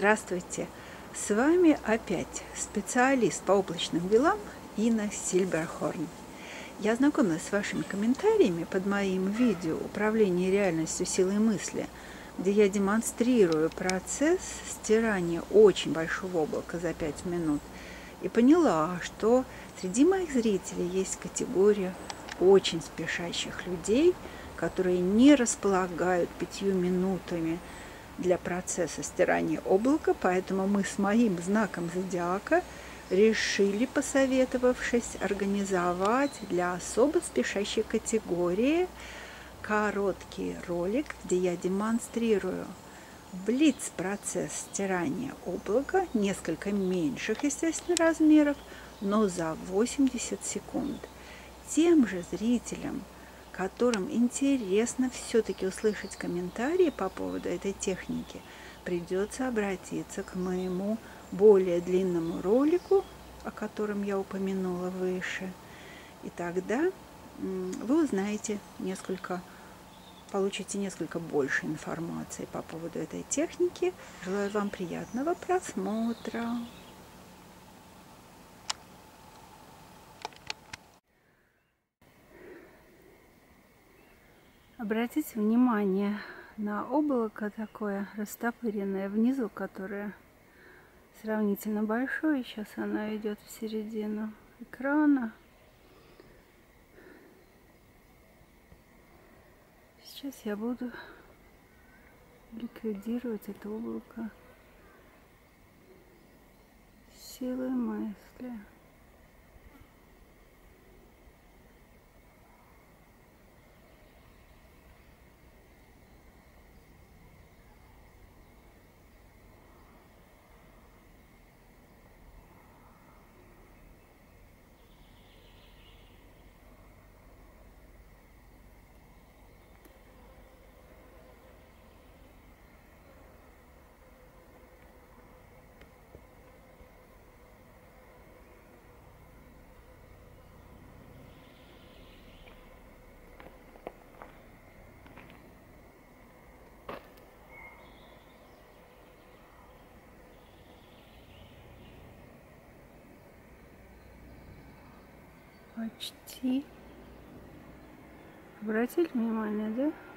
Здравствуйте! С вами опять специалист по облачным делам Инна Сильберхорн. Я знакомилась с вашими комментариями под моим видео «Управление реальностью силой мысли», где я демонстрирую процесс стирания очень большого облака за 5 минут, и поняла, что среди моих зрителей есть категория очень спешащих людей, которые не располагают 5 минутами для процесса стирания облака, поэтому мы с моим знаком зодиака решили, посоветовавшись, организовать для особо спешащей категории короткий ролик, где я демонстрирую блиц-процесс стирания облака, несколько меньших, естественно, размеров, но за 80 секунд. Тем же зрителям, которым интересно все-таки услышать комментарии по поводу этой техники, придется обратиться к моему более длинному ролику, о котором я упомянула выше. И тогда вы узнаете получите несколько больше информации по поводу этой техники. Желаю вам приятного просмотра. Обратите внимание на облако такое растопыренное внизу, которое сравнительно большое. Сейчас оно идет в середину экрана. Сейчас я буду ликвидировать это облако силой мысли. Почти. Обратили внимание, да?